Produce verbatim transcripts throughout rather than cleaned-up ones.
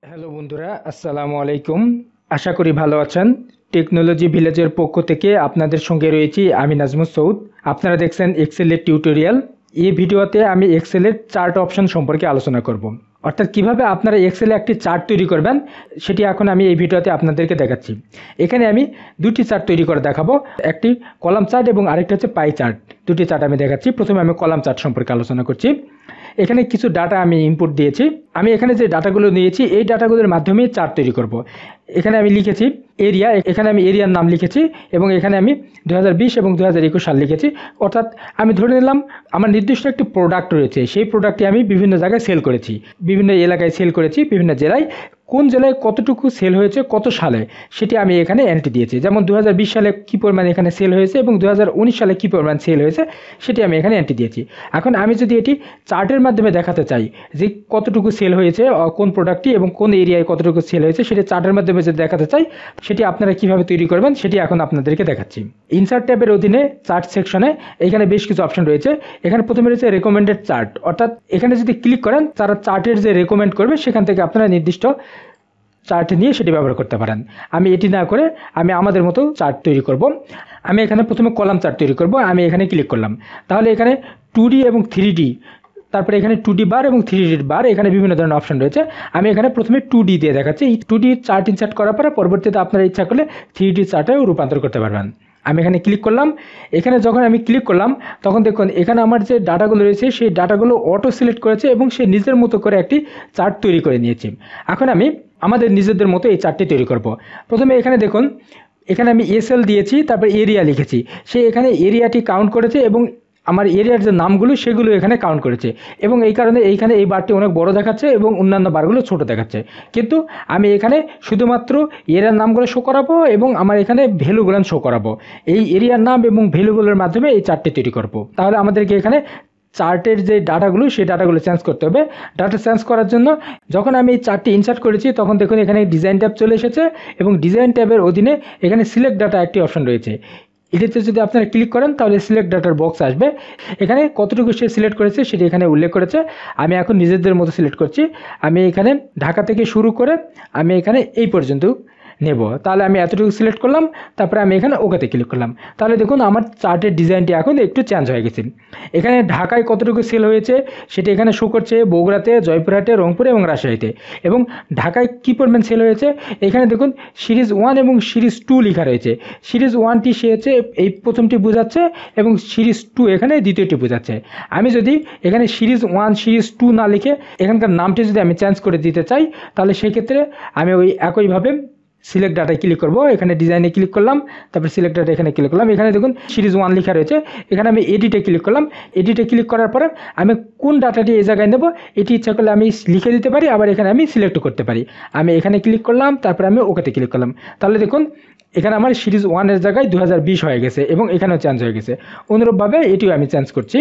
Hello বন্ধুরা, আসসালামু আলাইকুম। আশা করি ভালো আছেন। টেকনোলজি ভিলেজের পক্ষ থেকে আপনাদের সঙ্গে রয়েছি আমি নাজমুস সৌদ। আপনারা দেখছেন এক্সেলের টিউটোরিয়াল। এই ভিডিওতে আমি এক্সেলের চার্ট অপশন সম্পর্কে আলোচনা করব, অর্থাৎ কিভাবে আপনারা এক্সেলে একটি চার্ট তৈরি করবেন সেটি এখন আমি এই ভিডিওতে আপনাদেরকে দেখাচ্ছি। এখানে আমি দুটি চার্ট তৈরি করে দেখাবো, একটি কলাম চার্ট এবং আরেকটি হচ্ছে পাই চার্ট। দুটি চার্ট আমি দেখাচ্ছি। প্রথমে আমি কলাম চার্ট সম্পর্কে আলোচনা করছি। এখানে কিছু ডাটা আমি ইনপুট দিয়েছি। আমি এখানে যে ডাটাগুলো নিয়েছি এই ডাটাগুলোর মাধ্যমেই চার্ট তৈরি করব। এখানে আমি লিখেছি এরিয়া, এখানে আমি এরিয়ার নাম লিখেছি এবং এখানে আমি দু হাজার বিশ এবং দু হাজার একুশ সাল লিখেছি। অর্থাৎ আমি ধরে নিলাম আমার নির্দিষ্ট একটি প্রোডাক্ট রয়েছে, সেই প্রোডাক্টটি আমি বিভিন্ন জায়গায় সেল করেছি, বিভিন্ন এলাকায় সেল করেছি, বিভিন্ন জেলায় কোন জেলায় কতটুকু সেল হয়েছে কত সালে সেটি আমি এখানে এন্ট্রি দিয়েছি। যেমন দু হাজার বিশ সালে কী পরিমাণ এখানে সেল হয়েছে এবং দু হাজার উনিশ সালে কী পরিমাণ সেল হয়েছে সেটি আমি এখানে এন্ট্রি দিয়েছি। এখন আমি যদি এটি চার্টের মাধ্যমে দেখাতে চাই যে কতটুকু সেল হয়েছে কোন প্রোডাক্টটি এবং কোন এরিয়ায় কতটুকু সেল হয়েছে সেটি চার্টের মাধ্যমে যদি দেখাতে চাই সেটি আপনারা কিভাবে তৈরি করবেন সেটি এখন আপনাদেরকে দেখাচ্ছি। ইনসার্ট ট্যাবের অধীনে চার্ট সেকশনে এখানে বেশ কিছু অপশন রয়েছে। এখানে প্রথমে রয়েছে রেকমেন্ডেড চার্ট, অর্থাৎ এখানে যদি ক্লিক করেন তারা চার্টের যে রেকমেন্ড করবে সেখান থেকে আপনারা নির্দিষ্ট চার্ট নিয়ে সেটি ব্যবহার করতে পারেন। আমি এটি না করে আমি আমাদের মতো চার্ট তৈরি করব। আমি এখানে প্রথমে কলাম চার্ট তৈরি করব। আমি এখানে ক্লিক করলাম, তাহলে এখানে টু ডি এবং থ্রি ডি, তারপরে এখানে টু ডি বার এবং থ্রি ডি বার, এখানে বিভিন্ন ধরনের অপশন রয়েছে। আমি এখানে প্রথমে টু ডি দিয়ে দেখাচ্ছি। এই টু ডি চার্ট ইনসার্ট করার পরে পরবর্তীতে আপনারা ইচ্ছা করলে থ্রি ডি চার্টেও রূপান্তর করতে পারবেন। আমি এখানে ক্লিক করলাম। এখানে যখন আমি ক্লিক করলাম তখন দেখুন এখানে আমার যে ডাটাগুলো রয়েছে সেই ডাটাগুলো অটো সিলেক্ট করেছে এবং সে নিজের মতো করে একটি চার্ট তৈরি করে নিয়েছে। এখন আমি আমাদের নিজেদের মতো এই চার্টটি তৈরি করব। প্রথমে এখানে দেখুন এখানে আমি এসএল দিয়েছি, তারপর এরিয়া লিখেছি। সে এখানে এরিয়াটি কাউন্ট করেছে এবং আমার এরিয়ার যে নামগুলো সেগুলো এখানে কাউন্ট করেছে এবং এই কারণে এইখানে এই বারটি অনেক বড় দেখাচ্ছে এবং অন্যান্য বারগুলো ছোট দেখাচ্ছে। কিন্তু আমি এখানে শুধুমাত্র এরিয়ার নামগুলো শো করাবো এবং আমার এখানে ভ্যালুগুলো শো করাবো। এই এরিয়ার নাম এবং ভ্যালুগুলোর মাধ্যমে এই চার্টটি তৈরি করব। তাহলে আমাদেরকে এখানে চার্টের যে ডাটাগুলো সেই ডাটাগুলো চেঞ্জ করতে হবে। ডাটা চেঞ্জ করার জন্য যখন আমি এই চার্টটি ইনসার্ট করেছি তখন দেখুন এখানে ডিজাইন ট্যাব চলে এসেছে এবং ডিজাইন ট্যাবের অধীনে এখানে সিলেক্ট ডাটা একটি অপশন রয়েছে। এটিতে যদি আপনারা ক্লিক করেন তাহলে সিলেক্ট ডাটার বক্স আসবে। এখানে কতটুকু সে সিলেক্ট করেছে সেটি এখানে উল্লেখ করেছে। আমি এখন নিজেদের মতো সিলেক্ট করছি। আমি এখানে ঢাকা থেকে শুরু করে আমি এখানে এই পর্যন্ত নেব। তাহলে আমি এতটুকু সিলেক্ট করলাম, তারপরে আমি এখানে ওকেতে ক্লিক করলাম। তাহলে দেখুন আমার চার্টের ডিজাইনটি এখন একটু চেঞ্জ হয়ে গেছে। এখানে ঢাকায় কতটুকু সেল হয়েছে সেটি এখানে শো করছে, বগুড়াতে, জয়পুরহাটে, রংপুরে এবং রাজশাহীতে। এবং ঢাকায় কী পরিমাণ সেল হয়েছে এখানে দেখুন সিরিজ ওয়ান এবং সিরিজ টু লেখা রয়েছে। সিরিজ ওয়ানটি সে হচ্ছে এই প্রথমটি বোঝাচ্ছে এবং সিরিজ টু এখানে দ্বিতীয়টি বোঝাচ্ছে। আমি যদি এখানে সিরিজ ওয়ান সিরিজ টু না লিখে এখানকার নামটি যদি আমি চেঞ্জ করে দিতে চাই তাহলে সেক্ষেত্রে আমি ওই একইভাবে সিলেক্ট ডাটায় ক্লিক করব। এখানে ডিজাইনে ক্লিক করলাম, তারপর সিলেক্ট ডাটা এখানে ক্লিক করলাম। এখানে দেখুন সিরিজ ওয়ান লেখা রয়েছে। এখানে আমি এডিটে ক্লিক করলাম। এডিটে ক্লিক করার পরে আমি কোন ডাটাটি এই জায়গায় নেব এটি ইচ্ছা করলে আমি লিখে দিতে পারি, আবার এখানে আমি সিলেক্ট করতে পারি। আমি এখানে ক্লিক করলাম, তারপর আমি ওকেতে ক্লিক করলাম। তাহলে দেখুন এখানে আমার সিরিজ ওয়ানের জায়গায় দু হাজার বিশ হয়ে গেছে এবং এখানেও চেঞ্জ হয়ে গেছে। অনুরূপভাবে এটিও আমি চেঞ্জ করছি।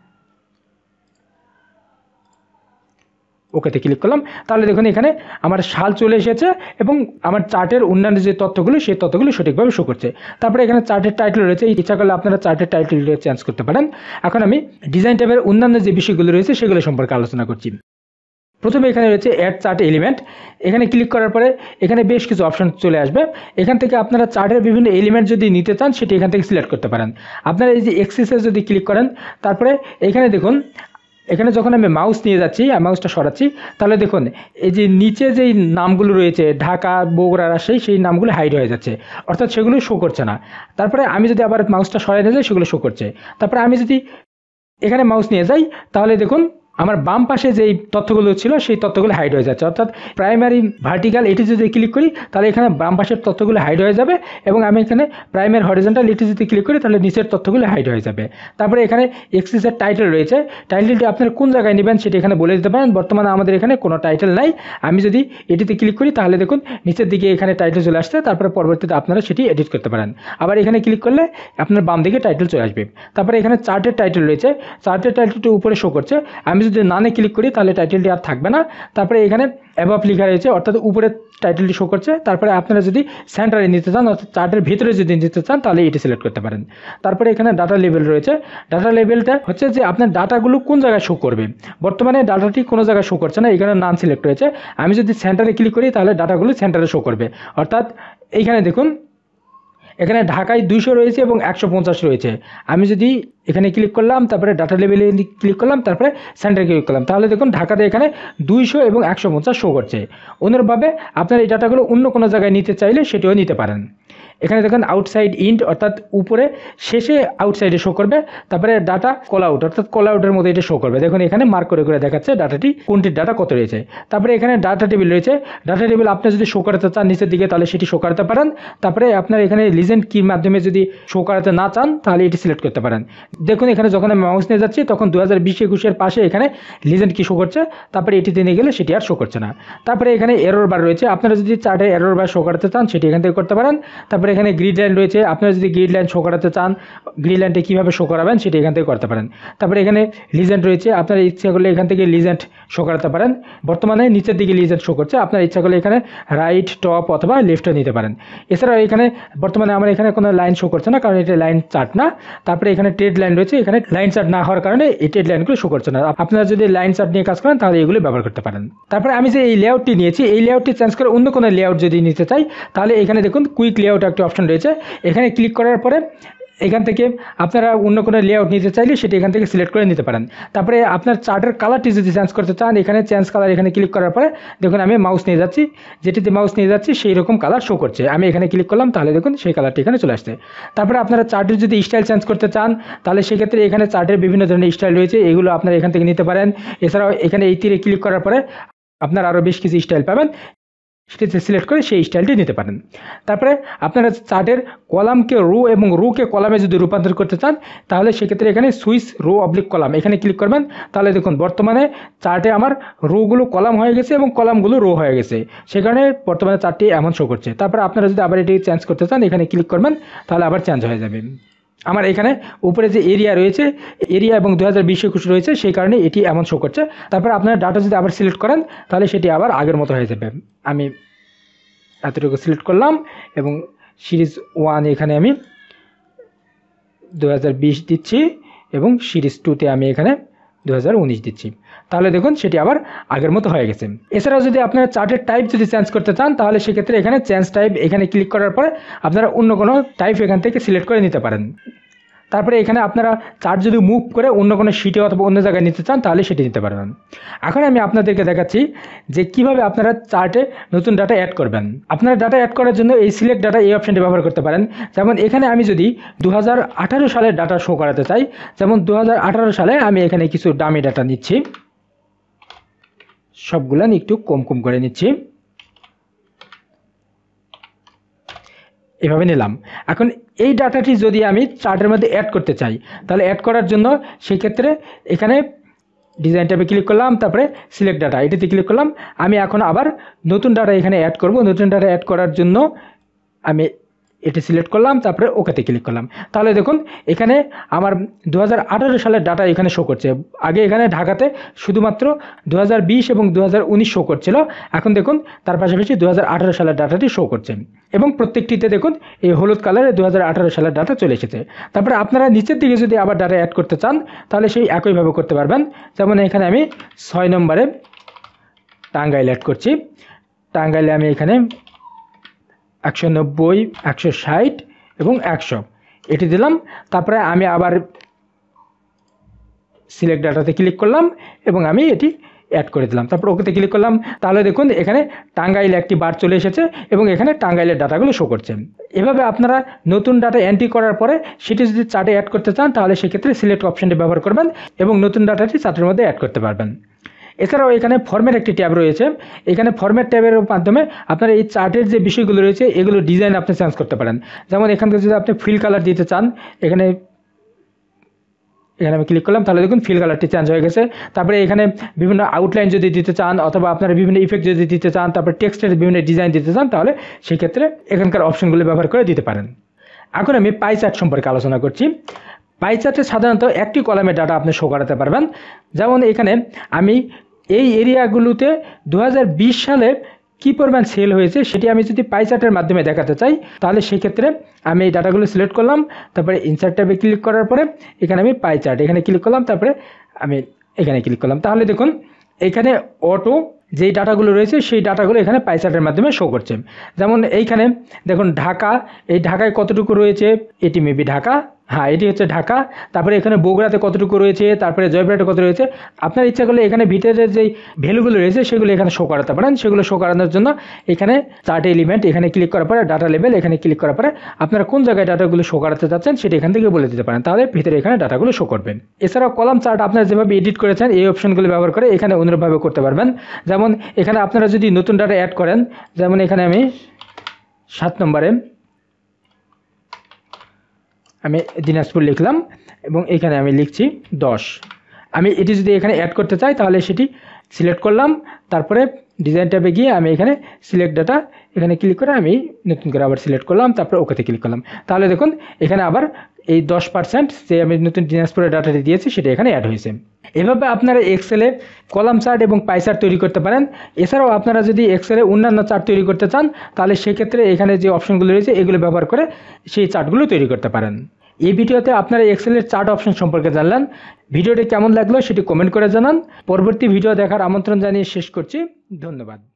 ওকেতে ক্লিক করলাম। তাহলে দেখুন এখানে আমার সাল চলে এসেছে এবং আমার চার্টের অন্যান্য যে তথ্যগুলো সেই তথ্যগুলো সঠিকভাবে শো করছে। তারপরে এখানে চার্টের টাইটেল রয়েছে, ইচ্ছা করলে আপনারা চার্টের টাইটেলটা চেঞ্জ করতে পারেন। এখন আমি ডিজাইন ট্যাবের অন্যান্য যে বিষয়গুলো রয়েছে সেগুলো সম্পর্কে আলোচনা করছি। প্রথমে এখানে রয়েছে অ্যাড চার্ট এলিমেন্ট। এখানে ক্লিক করার পরে এখানে বেশ কিছু অপশন চলে আসবে। এখান থেকে আপনারা চার্টের বিভিন্ন এলিমেন্ট যদি নিতে চান সেটি এখান থেকে সিলেক্ট করতে পারেন। আপনারা এই যে এক্সিসে যদি ক্লিক করেন তারপরে এখানে দেখুন এখানে যখন আমি মাউস নিয়ে যাচ্ছি আর মাউসটা সরাচ্ছি তাহলে দেখুন এই যে নিচে যেই নামগুলো রয়েছে ঢাকা, বগুড়া, রাজশাহী সেই নামগুলো হাইড হয়ে যাচ্ছে, অর্থাৎ সেগুলো শো করছে না। তারপরে আমি যদি আবার মাউসটা সরাই নিয়ে যাই সেগুলো শো করছে। তারপরে আমি যদি এখানে মাউস নিয়ে যাই তাহলে দেখুন আমার বাম পাশে যেই তথ্যগুলো ছিল সেই তথ্যগুলো হাইড হয়ে যাচ্ছে, অর্থাৎ প্রাইমারি ভার্টিক্যাল এটি যদি ক্লিক করি তাহলে এখানে বাম পাশের তথ্যগুলো হাইড হয়ে যাবে এবং আমি এখানে প্রাইমারি হরিজন্টাল এটি যদি ক্লিক করি তাহলে নিচের তথ্যগুলো হাইড হয়ে যাবে। তারপরে এখানে এক্সিসের টাইটেল রয়েছে। টাইটেলটি আপনারা কোন জায়গায় নেবেন সেটি এখানে বলে দিতে পারেন। বর্তমানে আমাদের এখানে কোনো টাইটেল নাই। আমি যদি এটিতে ক্লিক করি তাহলে দেখুন নিচের দিকে এখানে টাইটেল চলে আসছে। তারপরে পরবর্তীতে আপনারা সেটি এডিট করতে পারেন। আবার এখানে ক্লিক করলে আপনার বাম দিকে টাইটেল চলে আসবে। তারপরে এখানে চার্টের টাইটেল রয়েছে। চার্টের টাইটেলটি উপরে শো করছে। আমি যদি নানে ক্লিক করি তাহলে টাইটেলটি আর থাকবে না। তারপরে এখানে অ্যাবাভ লেখা রয়েছে, অর্থাৎ উপরে টাইটেলটি শো করছে। তারপরে আপনারা যদি সেন্টারে নিতে চান অর্থাৎ চার্টের ভিতরে যদি নিতে চান তাহলে এটি সিলেক্ট করতে পারেন। তারপরে এখানে ডাটা লেভেল রয়েছে। ডাটা লেভেলটা হচ্ছে যে আপনার ডাটাগুলো কোন জায়গায় শো করবে। বর্তমানে ডাটাটি কোনো জায়গায় শো করছে না, এখানে নান সিলেক্ট রয়েছে। আমি যদি সেন্টারে ক্লিক করি তাহলে ডাটাগুলো সেন্টারে শো করবে। অর্থাৎ এইখানে দেখুন এখানে ঢাকায় দুইশো রয়েছে এবং একশো পঞ্চাশ রয়েছে। আমি যদি এখানে ক্লিক করলাম, তারপরে ডাটা লেভেলে ক্লিক করলাম, তারপরে সেন্টারে ক্লিক করলাম, তাহলে দেখুন ঢাকাতে এখানে দুইশো এবং একশো পঞ্চাশ শো করছে। অন্যভাবে আপনার এই ডাটাগুলো অন্য কোনো জায়গায় নিতে চাইলে সেটিও নিতে পারেন। এখানে দেখুন আউটসাইড ইন্ট অর্থাৎ উপরে শেষে আউটসাইডে শো করবে। তারপরে ডাটা কল আউট অর্থাৎ কল আউটের মধ্যে এটা শো করবে। দেখুন এখানে মার্ক করে করে দেখাচ্ছে ডাটাটি কোনটির ডাটা কত রয়েছে। তারপরে এখানে ডাটা টেবিল রয়েছে। ডাটা টেবিল আপনি যদি শো করাতে চান নিচের দিকে তাহলে সেটি শো করাতে পারেন। তারপরে আপনার এখানে লিজেন্ড কির মাধ্যমে যদি শো করাতে না চান তাহলে এটি সিলেক্ট করতে পারেন। দেখুন এখানে যখন আমি মাউস নিয়ে যাচ্ছি তখন দু হাজার বিশ একুশের পাশে এখানে লিজেন্ড কি শো করছে, তারপরে এটিতে নিয়ে গেলে সেটি আর শো করছে না। তারপরে এখানে এরর বার রয়েছে। আপনারা যদি চার্টে এরর বার শো করাতে চান সেটি এখান থেকে করতে পারেন। তারপরে এখানে গ্রিড লাইন রয়েছে। আপনারা যদি গ্রিড লাইন শো করাতে চান গ্রিড লাইনটি কীভাবে শো করাবেন সেটি এখান থেকে করতে পারেন। তারপরে এখানে লিজেন্ড রয়েছে। আপনারা ইচ্ছা করলে এখান থেকে লিজেন্ড শো করাতে পারেন। বর্তমানে নিচের দিকে লিজেন্ড শো করছে, আপনার ইচ্ছা করলে এখানে রাইট টপ অথবা লেফটও নিতে পারেন। এছাড়াও এখানে বর্তমানে আমার এখানে কোনো লাইন শো করছে না, কারণ এটা লাইন চার্ট না। তারপরে এখানে ট্রেড লাইন রয়েছে। এখানে লাইন চার্ট না হওয়ার কারণে এই ট্রেড লাইনগুলো শো করছে না। আপনারা যদি লাইন চার্ট নিয়ে কাজ করেন তাহলে এগুলো ব্যবহার করতে পারেন। তারপরে আমি যে এই লেআউটটি নিয়েছি এই লেআউটটি চেঞ্জ করে অন্য কোনো লেআউট যদি নিতে চাই তাহলে এখানে দেখুন কুইক লেআউট একটা অপশন রয়েছে। এখানে ক্লিক করার পরে এখান থেকে আপনারা অন্য কোনো লেআউট নিতে চাইলে সেটি এখান থেকে সিলেক্ট করে নিতে পারেন। তারপরে আপনার চার্টের কালারটি যদি চেঞ্জ করতে চান এখানে চেঞ্জ কালার এখানে ক্লিক করার পরে দেখুন আমি মাউস নিয়ে যাচ্ছি, যেটিতে মাউস নিয়ে যাচ্ছি সেই রকম কালার শো করছে। আমি এখানে ক্লিক করলাম তাহলে দেখুন সেই কালারটি এখানে চলে আসছে। তারপরে আপনারা চার্টের যদি স্টাইল চেঞ্জ করতে চান তাহলে সেক্ষেত্রে এখানে চার্টের বিভিন্ন ধরনের স্টাইল রয়েছে, এগুলো আপনারা এখান থেকে নিতে পারেন। এছাড়াও এখানে এই তীরে ক্লিক করার পরে আপনারা আরও বেশ কিছু স্টাইল পাবেন, সেটিতে সিলেক্ট করে সেই স্টাইলটি নিতে পারেন। তারপরে আপনারা চার্টের কলামকে রো এবং রোকে কলামে যদি রূপান্তর করতে চান তাহলে সেক্ষেত্রে এখানে সুইচ রো অবলিক কলাম এখানে ক্লিক করবেন। তাহলে দেখুন বর্তমানে চার্টে আমার রোগুলো কলাম হয়ে গেছে এবং কলামগুলো রো হয়ে গেছে, সে কারণে বর্তমানে চার্টটি এমন শো করছে। তারপরে আপনারা যদি আবার এটি চেঞ্জ করতে চান এখানে ক্লিক করবেন তাহলে আবার চেঞ্জ হয়ে যাবে। আমার এখানে উপরে যে এরিয়া রয়েছে এরিয়া এবং দু হাজার বিশ একুশ রয়েছে সেই কারণে এটি এমন শো করছে। তারপরে আপনারা ডাটা যদি আবার সিলেক্ট করেন তাহলে সেটি আবার আগের মতো হয়ে যাবে। আমি এতটুকু সিলেক্ট করলাম এবং সিরিজ ওয়ান এখানে আমি দু হাজার বিশ দিচ্ছি এবং সিরিজ টুতে আমি এখানে দু হাজার উনিশ দিচ্ছি, তাহলে দেখুন সেটি আবার আগের মতো হয়ে গেছে। এছাড়াও যদি আপনারা চার্টের টাইপ যদি চেঞ্জ করতে চান তাহলে সেক্ষেত্রে এখানে চেঞ্জ টাইপ এখানে ক্লিক করার পরে আপনারা অন্য কোনো টাইপ এখান থেকে সিলেক্ট করে নিতে পারেন। তারপরে এখানে আপনারা চার্ট যদি মুভ করে অন্য কোনো শিটে অথবা অন্য জায়গায় নিতে চান তাহলে সেটি নিতে পারবেন। এখন আমি আপনাদেরকে দেখাচ্ছি যে কিভাবে আপনারা চার্টে নতুন ডাটা অ্যাড করবেন। আপনারা ডাটা অ্যাড করার জন্য এই সিলেক্ট ডাটা এই অপশনটি ব্যবহার করতে পারেন। যেমন এখানে আমি যদি দু হাজার আঠারো সালের ডাটা শো করাতে চাই, যেমন দু হাজার আঠারো সালে আমি এখানে কিছু ডামি ডাটা নিচ্ছি, সবগুলো একটু কম কম করে নিচ্ছি, এভাবে নিলাম। এখন এই ডাটাটি যদি আমি চার্টের মধ্যে অ্যাড করতে চাই তাহলে অ্যাড করার জন্য সেই ক্ষেত্রে এখানে ডিজাইন ট্যাবে ক্লিক করলাম, তারপরে সিলেক্ট ডাটা এটিতে ক্লিক করলাম। আমি এখন আবার নতুন ডাটা এখানে অ্যাড করব। নতুন ডাটা অ্যাড করার জন্য আমি এটি সিলেক্ট করলাম, তারপরে ওকেতে ক্লিক করলাম। তাহলে দেখুন এখানে আমার দু হাজার আঠারো সালের ডাটা এখানে শো করছে। আগে এখানে ঢাকাতে শুধুমাত্র দু হাজার বিশ এবং দু হাজার উনিশ শো করছিল, এখন দেখুন তার পাশাপাশি দু হাজার আঠারো সালের ডাটাটি শো করছে এবং প্রত্যেকটিতে দেখুন এই হলুদ কালারে দু হাজার আঠারো সালের ডাটা চলে এসেছে। তারপরে আপনারা নিচের দিকে যদি আবার ডাটা অ্যাড করতে চান তাহলে সেই একইভাবে করতে পারবেন। যেমন এখানে আমি ছয় নম্বরে টাঙ্গাইল অ্যাড করছি, টাঙ্গাইলে আমি এখানে একশো নব্বই একশো ষাট এবং একশো এটি দিলাম। তারপরে আমি আবার সিলেক্ট ডাটাতে ক্লিক করলাম এবং আমি এটি অ্যাড করে দিলাম, তারপর ওকেতে ক্লিক করলাম। তাহলে দেখুন এখানে টাঙ্গাইল একটি বার চলে এসেছে এবং এখানে টাঙ্গাইলের ডাটাগুলো শো করছে। এভাবে আপনারা নতুন ডাটা এন্ট্রি করার পরে সেটি যদি চার্টে অ্যাড করতে চান তাহলে সেক্ষেত্রে সিলেক্ট অপশনটি ব্যবহার করবেন এবং নতুন ডাটাটি চার্টের মধ্যে অ্যাড করতে পারবেন। এছাড়াও এখানে ফরম্যাট একটি ট্যাব রয়েছে। এখানে ফরম্যাট ট্যাবের মাধ্যমে আপনারা এই চার্টের যে বিষয়গুলো রয়েছে এগুলো ডিজাইন আপনি চেঞ্জ করতে পারেন। যেমন এখানকার যদি আপনি ফিল কালার দিতে চান এখানে এখানে আমি ক্লিক করলাম, তাহলে দেখুন ফিল কালারটি চেঞ্জ হয়ে গেছে। তারপরে এখানে বিভিন্ন আউটলাইন যদি দিতে চান অথবা আপনারা বিভিন্ন ইফেক্ট যদি দিতে চান, তারপরে টেক্সটের বিভিন্ন ডিজাইন দিতে চান তাহলে সেই ক্ষেত্রে এখানকার অপশনগুলো ব্যবহার করে দিতে পারেন। এখন আমি পাই চার্ট সম্পর্কে আলোচনা করছি। পাই চার্টে সাধারণত একটি কলামে ডাটা আপনি শো করাতে পারবেন। যেমন এখানে আমি এই এরিয়াগুলোতে দু হাজার বিশ সালে কী পরিমাণ সেল হয়েছে সেটি আমি যদি পাই চার্টের মাধ্যমে দেখাতে চাই, তাহলে সেক্ষেত্রে আমি এই ডাটাগুলো সিলেক্ট করলাম, তারপরে ইনসার্ট ট্যাবে ক্লিক করার পরে এখানে আমি পাই চার্ট এখানে ক্লিক করলাম, তারপরে আমি এখানে ক্লিক করলাম। তাহলে দেখুন এখানে অটো যেই ডাটাগুলো রয়েছে সেই ডাটাগুলো এখানে পাই চার্টের মাধ্যমে শো করছে। যেমন এইখানে দেখুন ঢাকা, এই ঢাকায় কতটুকু রয়েছে, এটি মেবি ঢাকা, হ্যাঁ এটি হচ্ছে ঢাকা। তারপরে এখানে বগুড়াতে কতটুকু রয়েছে, তারপরে জয়পুরহাটে কত রয়েছে। আপনার ইচ্ছা করলে এখানে ভিতরের যেই ভ্যালুগুলো রয়েছে সেগুলো এখানে শো করাতে পারেন। সেগুলো শো করানোর জন্য এখানে চার্ট এলিমেন্ট এখানে ক্লিক করার পরে ডাটা লেভেল এখানে ক্লিক করার পরে আপনারা কোন জায়গায় ডাটাগুলো শো করাতে চাচ্ছেন সেটা এখান থেকে বলে দিতে পারেন, তাহলে ভিতরে এখানে ডাটাগুলো শো করবেন। এছাড়াও কলাম চার্ট আপনারা যেভাবে এডিট করেছেন এই অপশনগুলো ব্যবহার করে এখানে অনুরূপভাবে করতে পারবেন। যেমন এখানে আপনারা যদি নতুন ডাটা অ্যাড করেন, যেমন এখানে আমি সাত নম্বরে আমি দিনাজপুর লিখলাম এবং এখানে আমি লিখছি দশ। আমি এটি যদি এখানে অ্যাড করতে চাই তাহলে সেটি সিলেক্ট করলাম, তারপরে ডিজাইন ট্যাবে গিয়ে আমি এখানে সিলেক্ট ডাটা এখানে ক্লিক করে আমি নতুন করে আবার সিলেক্ট করলাম, তারপরে ওকেতে ক্লিক করলাম। তাহলে দেখুন এখানে আবার এই দশ পার্সেন্ট যে আমি নতুন দিনাজপুরের ডাটাটি দিয়েছি সেটা এখানে অ্যাড হয়েছে। এভাবে আপনারা এক্সেলে কলাম চার্ট এবং পাই চার্ট তৈরি করতে পারেন। এছাড়াও আপনারা যদি এক্সেলে অন্যান্য চার্ট তৈরি করতে চান তাহলে সেক্ষেত্রে এখানে যে অপশনগুলো রয়েছে এগুলো ব্যবহার করে সেই চার্টগুলো তৈরি করতে পারেন। এই ভিডিওতে আপনারা এক্সেলের চার্ট অপশন সম্পর্কে জানলেন। ভিডিওটি কেমন লাগলো সেটি কমেন্ট করে জানান। পরবর্তী ভিডিও দেখার আমন্ত্রণ জানিয়ে শেষ করছি। ধন্যবাদ।